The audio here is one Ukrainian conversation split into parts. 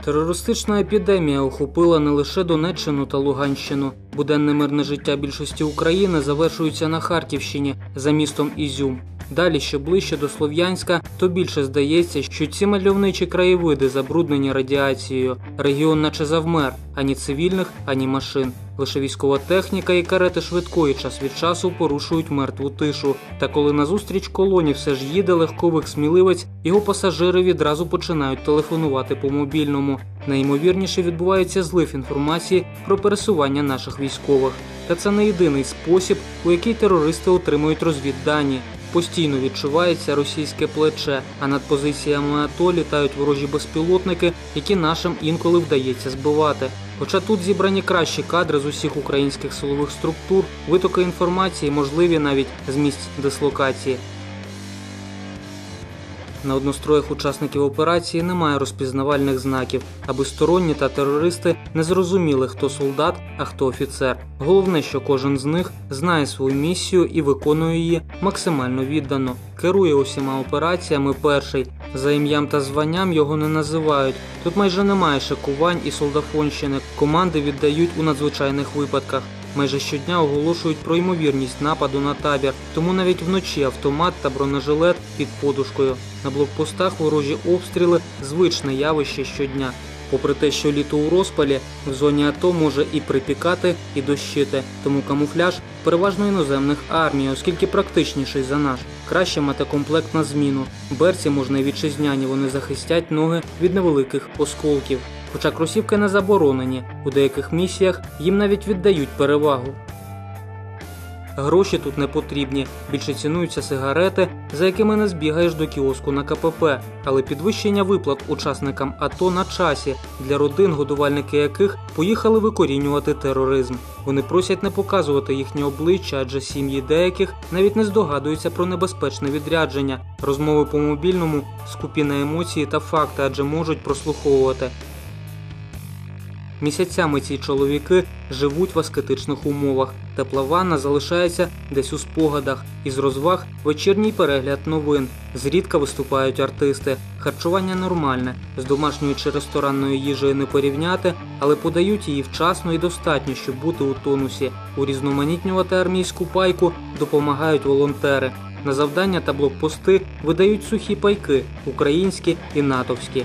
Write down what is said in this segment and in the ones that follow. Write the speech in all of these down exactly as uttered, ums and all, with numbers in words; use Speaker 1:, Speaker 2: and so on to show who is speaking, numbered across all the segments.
Speaker 1: Терористична епідемія охопила не лише Донеччину та Луганщину. Буденне мирне життя більшості України завершується на Харківщині за містом Ізюм. Далі, що ближче до Слов'янська, то більше здається, що ці мальовничі краєвиди забруднені радіацією. Регіон наче завмер. Ані цивільних, ані машин. Лише військова техніка і карети швидкої час від часу порушують мертву тишу. Та коли назустріч колоні все ж їде легковик-сміливець, його пасажири відразу починають телефонувати по мобільному. Найімовірніше відбувається злив інформації про пересування наших військових. Та це не єдиний спосіб, у який терористи отримують розвіддані. Постійно відчувається російське плече, а над позиціями АТО літають ворожі безпілотники, які нашим інколи вдається збивати. Хоча тут зібрані кращі кадри з усіх українських силових структур, витоки інформації можливі навіть з місць дислокації. На одностроях учасників операції немає розпізнавальних знаків, аби сторонні та терористи не зрозуміли, хто солдат, а хто офіцер. Головне, що кожен з них знає свою місію і виконує її максимально віддано. Керує усіма операціями перший. За ім'ям та званням його не називають. Тут майже немає шикувань і солдафонщини. Команди віддають у надзвичайних випадках. Майже щодня оголошують про ймовірність нападу на табір, тому навіть вночі автомат та бронежилет під подушкою. На блокпостах ворожі обстріли – звичне явище щодня. Попри те, що літо у розпалі, в зоні АТО може і припікати, і дощити. Тому камуфляж переважно іноземних армій, оскільки практичніший за наш. Краще мати комплект на зміну. Берці можна і вітчизняні, вони захистять ноги від невеликих осколків. Хоча кросівки не заборонені, у деяких місіях їм навіть віддають перевагу. Гроші тут не потрібні, більше цінуються сигарети, за якими не збігаєш до кіоску на ка пе пе. Але підвищення виплат учасникам АТО на часі, для родин, годувальники яких поїхали викорінювати тероризм. Вони просять не показувати їхні обличчя, адже сім'ї деяких навіть не здогадуються про небезпечне відрядження. Розмови по мобільному скупі на емоції та факти, адже можуть прослуховувати. Місяцями ці чоловіки живуть в аскетичних умовах. Тепла ванна залишається десь у спогадах. Із розваг – вечірній перегляд новин. Зрідка виступають артисти. Харчування нормальне. З домашньою чи ресторанною їжею не порівняти, але подають її вчасно і достатньо, щоб бути у тонусі. Урізноманітнювати армійську пайку допомагають волонтери. На завдання та блокпости видають сухі пайки – українські і натовські.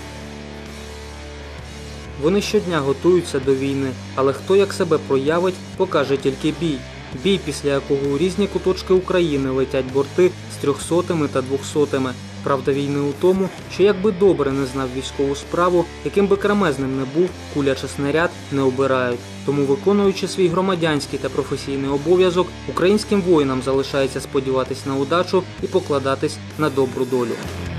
Speaker 1: Вони щодня готуються до війни, але хто як себе проявить, покаже тільки бій. Бій, після якого у різні куточки України летять борти з трьохсотими та двохсотими. Правда війни у тому, що якби добре не знав військову справу, яким би кремезним не був, куля чи снаряд не обирають. Тому, виконуючи свій громадянський та професійний обов'язок, українським воїнам залишається сподіватись на удачу і покладатись на добру долю.